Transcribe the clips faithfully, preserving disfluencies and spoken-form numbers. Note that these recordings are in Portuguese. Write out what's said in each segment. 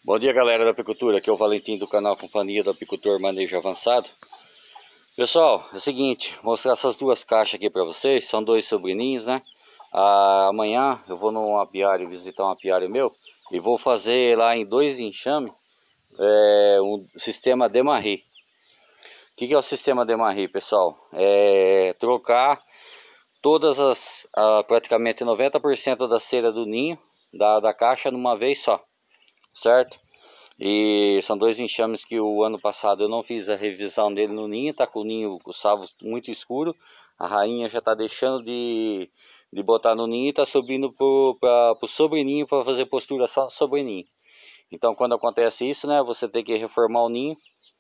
Bom dia, galera da apicultura, aqui é o Valentim do canal Companhia do Apicultor Manejo Avançado. Pessoal, é o seguinte, vou mostrar essas duas caixas aqui para vocês, são dois sobrinhos, né? Ah, amanhã eu vou num apiário, visitar um apiário meu e vou fazer lá em dois enxames é, um sistema Demarri. O que, que é o sistema Demarri, pessoal? É trocar todas as, ah, praticamente noventa por cento da cera do ninho da, da caixa numa vez só, certo? E são dois enxames que o ano passado eu não fiz a revisão dele no ninho, tá com o ninho, o savo muito escuro, a rainha já tá deixando de, de botar no ninho e tá subindo pro, pra, pro sobreninho para fazer postura só no sobreninho. Então quando acontece isso, né, você tem que reformar o ninho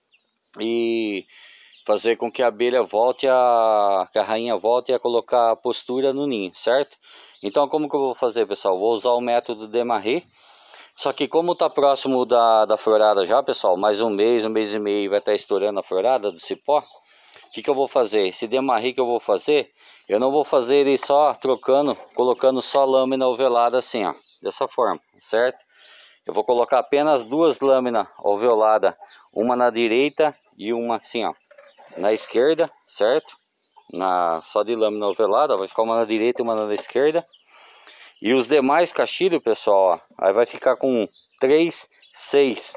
e fazer com que a abelha volte a, que a rainha volte a colocar a postura no ninho, certo? Então como que eu vou fazer, pessoal? Vou usar o método Demarri. Só que como tá próximo da, da florada já, pessoal, mais um mês, um mês e meio vai estar tá estourando a florada do cipó. O que que eu vou fazer? Esse Demarri que eu vou fazer, eu não vou fazer ele só trocando, colocando só lâmina alveolada assim, ó, dessa forma, certo? Eu vou colocar apenas duas lâminas alveoladas, uma na direita e uma assim, ó, na esquerda, certo? Na, só de lâmina alveolada, vai ficar uma na direita e uma na esquerda. E os demais caixilhos, pessoal, ó, aí vai ficar com três, seis,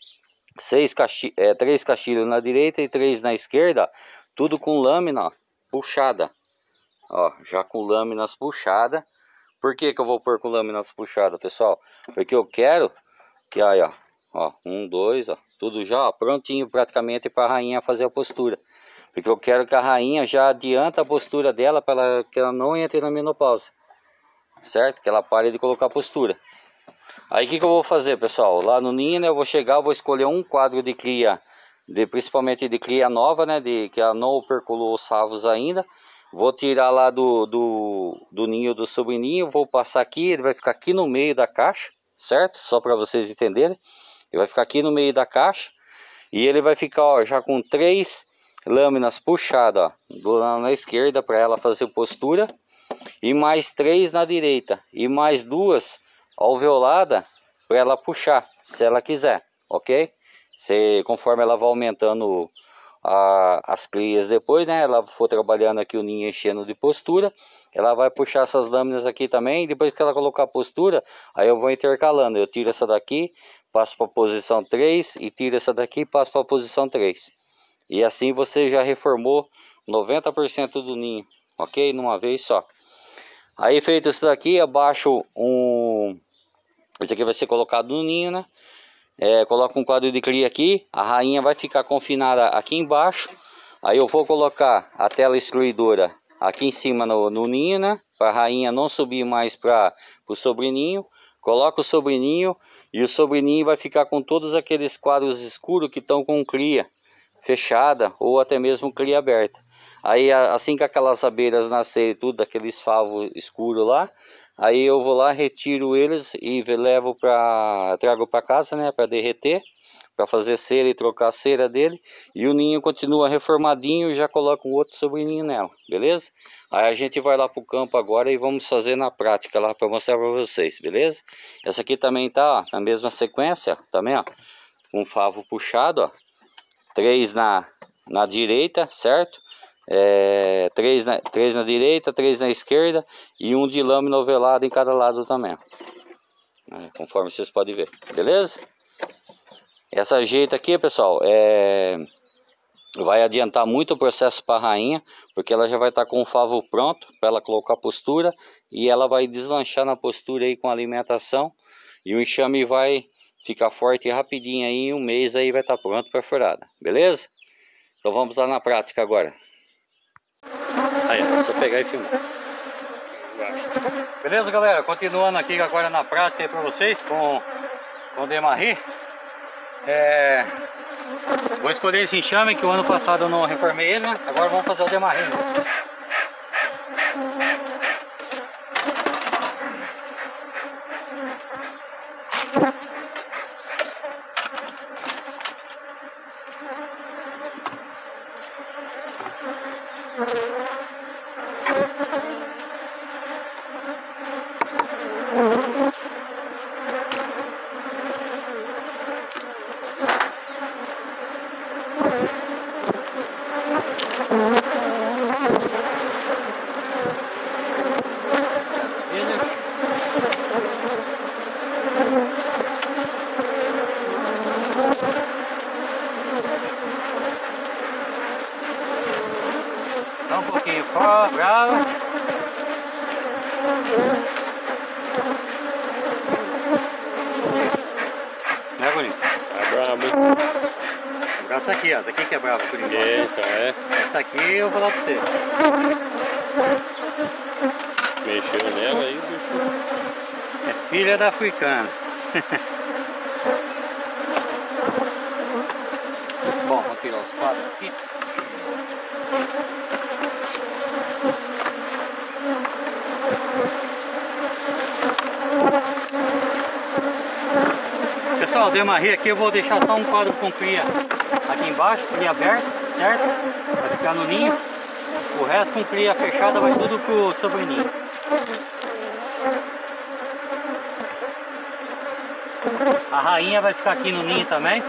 seis caixi, é, três caixilhos na direita e três na esquerda, tudo com lâmina puxada, ó, já com lâminas puxadas. Por que que eu vou pôr com lâminas puxadas, pessoal? Porque eu quero que aí, ó, ó, um, dois, ó, tudo já ó, prontinho praticamente para a rainha fazer a postura. Porque eu quero que a rainha já adianta a postura dela para ela, que ela não entre na menopausa. Certo? Que ela pare de colocar postura. Aí o que, que eu vou fazer, pessoal? Lá no ninho, né, eu vou chegar, eu vou escolher um quadro de cria, de, principalmente de cria nova, né, de, que ela não operculou os savos ainda. Vou tirar lá do, do, do ninho do sobreninho, vou passar aqui, ele vai ficar aqui no meio da caixa, certo? Só para vocês entenderem. Ele vai ficar aqui no meio da caixa e ele vai ficar, ó, já com três lâminas puxadas, ó, do lado na esquerda para ela fazer postura. E mais três na direita. E mais duas alveoladas para ela puxar, se ela quiser, ok? Se, conforme ela vai aumentando a, as crias depois, né? Ela for trabalhando aqui o ninho enchendo de postura, ela vai puxar essas lâminas aqui também. Depois que ela colocar a postura, aí eu vou intercalando. Eu tiro essa daqui, passo para a posição três e tiro essa daqui e passo para a posição três. E assim você já reformou noventa por cento do ninho, ok? Numa vez só. Aí feito isso daqui, abaixo um... Esse aqui vai ser colocado no ninho, né? É, coloca um quadro de cria aqui. A rainha vai ficar confinada aqui embaixo. Aí eu vou colocar a tela excluidora aqui em cima no, no ninho, né? Para a rainha não subir mais para o sobreninho. Coloca o sobreninho e o sobreninho vai ficar com todos aqueles quadros escuros que estão com cria fechada ou até mesmo cria aberta. Aí assim que aquelas abelhas nascerem tudo, aqueles favos escuros lá, aí eu vou lá, retiro eles e levo para, trago para casa, né, para derreter, para fazer cera e trocar a cera dele, e o ninho continua reformadinho e já coloco um outro sobreninho nela, beleza? Aí a gente vai lá pro campo agora e vamos fazer na prática lá para mostrar para vocês, beleza? Essa aqui também tá, ó, na mesma sequência, também, ó, com favo puxado, ó. Três na, na direita, certo? É, três, na, três na direita, três na esquerda e um de lâmina ovelada em cada lado também. É, conforme vocês podem ver, beleza? Essa ajeita aqui, pessoal, é, vai adiantar muito o processo para a rainha, porque ela já vai estar com o favo pronto para ela colocar a postura e ela vai deslanchar na postura aí com a alimentação e o enxame vai ficar forte rapidinho aí, em um mês aí vai estar pronto para a florada, beleza? Então vamos lá na prática agora. Aí, é só pegar e filmar. Beleza, galera? Continuando aqui agora na prática para vocês com, com o Demarri. É, vou escolher esse enxame que o ano passado eu não reformei ele, né? Agora vamos fazer o Demarri. Ó, brava. Né, bonito? Tá brabo, hein? Brava essa aqui, ó. Essa aqui que é brava por enquanto. Eita, é. Essa aqui eu vou falar pra você. Mexeu nela aí, bicho. É filha da africana. Bom, vou tirar os quadros aqui. Pessoal, dei uma ri aqui, eu vou deixar só um quadro com cria aqui embaixo, cria aberto, certo? Vai ficar no ninho. O resto com cria fechada vai tudo pro sobreninho. A rainha vai ficar aqui no ninho também.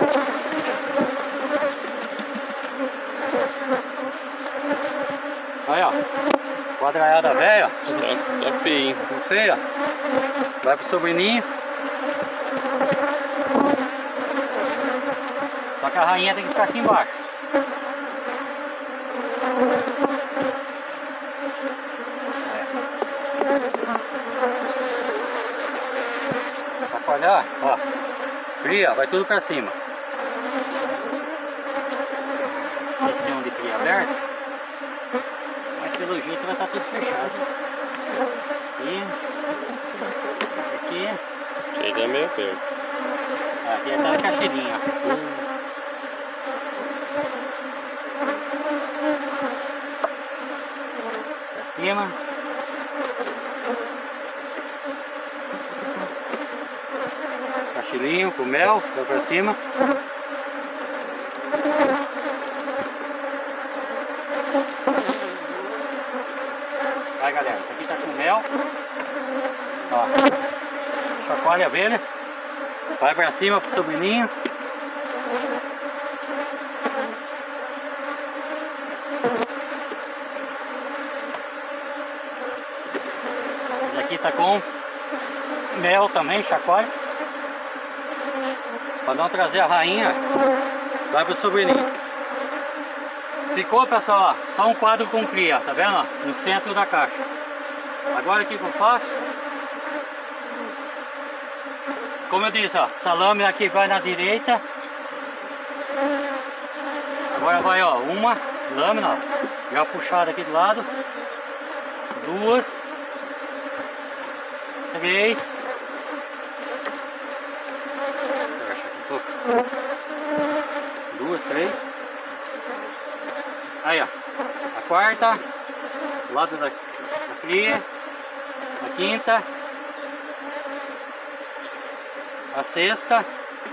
Aí, ó. Quadrada velha. Tá, tá feio, hein? Não feia. Vai pro sobreninho. Só que a rainha tem que ficar aqui embaixo. É. Chacoalhar, ó. Cria, vai tudo pra cima. Esse tem um de cria aberto. Mas pelo jeito vai estar tudo fechado. E esse aqui. Esse aí tá meio perto. Aqui é da caixeirinha. Pra cima. Cachilinho com mel, vai pra cima. Vai, galera, esse aqui tá com mel. Ó. Chacoalha a abelha. Vai pra cima pro sobreninho. Esse aqui tá com mel também, chacoalha. Pra não trazer a rainha, vai pro sobreninho. Ficou, pessoal, ó, só um quadro com cria, tá vendo? Ó, no centro da caixa. Agora o que que eu faço? Como eu disse, ó, essa lâmina aqui vai na direita. Agora vai, ó, uma lâmina, ó, já puxada aqui do lado. Duas. Três. Duas, três. Aí, ó. A quarta. Do lado da, da cria. A quinta. A sexta.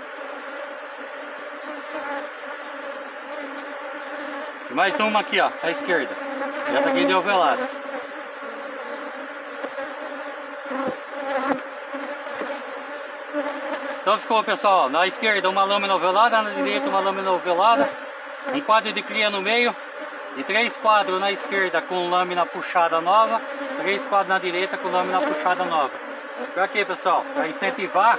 E mais uma aqui, ó, à esquerda. Essa aqui deu velada. Então ficou, pessoal, na esquerda uma lâmina ovelada, na direita uma lâmina ovelada, um quadro de cria no meio e três quadros na esquerda com lâmina puxada nova, três quadros na direita com lâmina puxada nova. Pra quê, pessoal? Para incentivar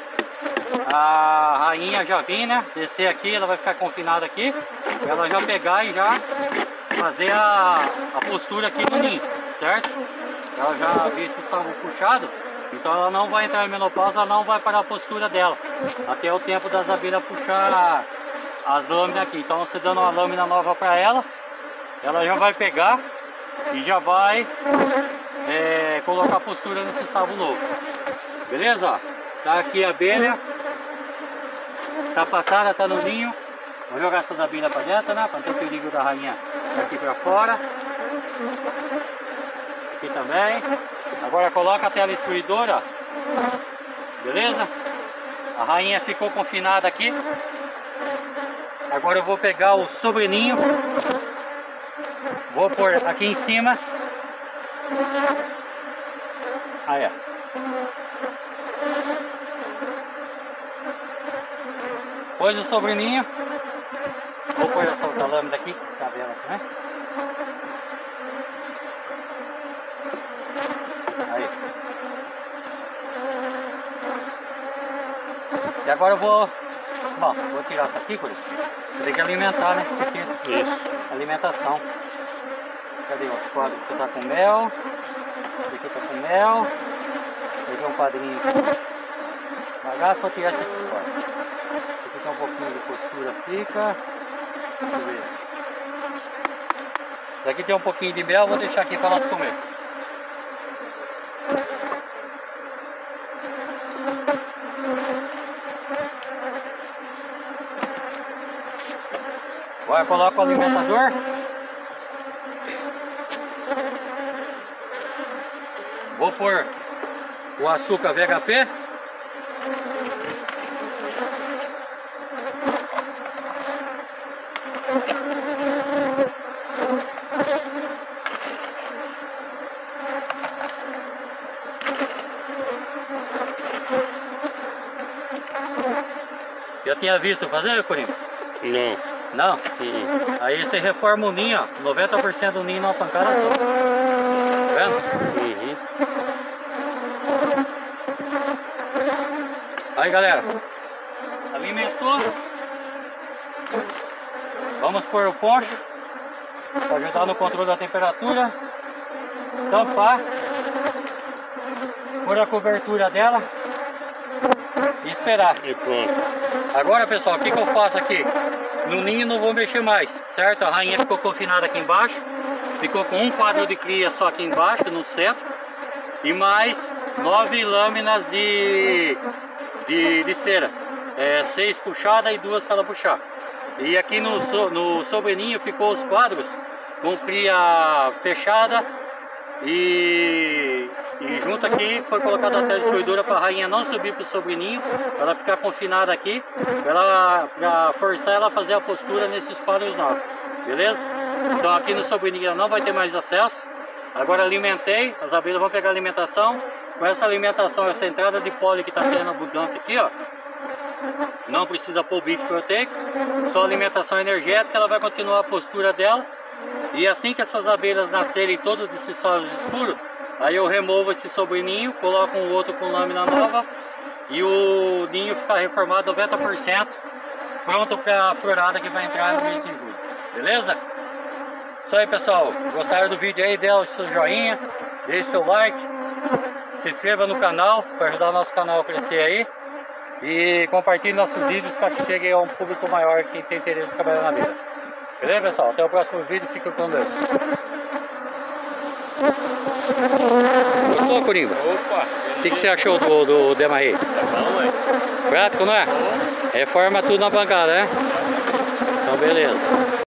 a rainha já vir, né? Descer aqui, ela vai ficar confinada aqui, ela já pegar e já fazer a, a postura aqui no ninho, certo? Ela já vê esse salvo puxado. Então ela não vai entrar em menopausa, ela não vai parar a postura dela até o tempo das abelhas puxar as lâminas aqui. Então você dando uma lâmina nova para ela, ela já vai pegar e já vai é, colocar a postura nesse salvo novo. Beleza? Ó, tá aqui a abelha, tá passada, tá no ninho. Vou jogar essas abelhas para dentro, né? Para não ter o perigo da rainha aqui para fora. Aqui também. Agora coloca a tela excluidora, beleza? A rainha ficou confinada aqui. Agora eu vou pegar o sobreninho, vou pôr aqui em cima. Aí, ó. Pôs o sobreninho. Vou pôr essa outra lâmina aqui, tá vendo, né? Aí. E agora eu vou... Bom, vou tirar isso aqui, por isso. Tem que alimentar, né? Esqueci. Isso. Alimentação. Cadê os quadros que tá com mel? Esse aqui tá com mel. Peguei um quadrinho aqui. Bagaço, só tirar esse aqui fora. Esse aqui tem um pouquinho de postura, fica. Deixa eu ver. Esse aqui tem um pouquinho de mel, vou deixar aqui para nós comer. Agora coloca o alimentador. Vou pôr o açúcar V H P. Já tinha visto fazer, Corinho? Não. Não? Uhum. Aí você reforma o ninho, ó, noventa por cento do ninho numa pancada só. Tá vendo? Uhum. Aí, galera, alimentou. Vamos pôr o poncho para ajudar no controle da temperatura. Tampar. Pôr a cobertura dela e esperar. E pronto. Agora, pessoal, o que, que eu faço aqui? No ninho não vou mexer mais, certo? A rainha ficou confinada aqui embaixo. Ficou com um quadro de cria só aqui embaixo, no centro. E mais nove lâminas de, de, de cera. É, seis puxadas e duas para ela puxar. E aqui no, no sobreninho ficou os quadros com cria fechada. E, e junto aqui foi colocada a teledestruidora para a rainha não subir para o sobreninho, para ela ficar confinada aqui, para forçar ela a fazer a postura nesses quadros novos, beleza? Então aqui no sobreninho ela não vai ter mais acesso. Agora alimentei, as abelhas vão pegar alimentação. Com essa alimentação, essa entrada de pólen que está tendo abundante aqui, ó, não precisa pôr bife proteico, só alimentação energética, ela vai continuar a postura dela. E assim que essas abelhas nascerem todos desses solos escuros, aí eu removo esse sobreninho, coloco um outro com lâmina nova e o ninho fica reformado noventa por cento, pronto para a florada que vai entrar no mês de julho, beleza? Isso aí, pessoal, gostaram do vídeo aí, dê o seu joinha, deixe seu like, se inscreva no canal para ajudar o nosso canal a crescer aí e compartilhe nossos vídeos para que chegue a um público maior que tem interesse em trabalhar na vida. Beleza, pessoal? Até o próximo vídeo. Fica com Deus. Gostou, Corimba? Opa! O que, que você achou do, do Demarrei? Tá bom, ué. Prático, não é? Reforma tudo na bancada, né? Então, beleza.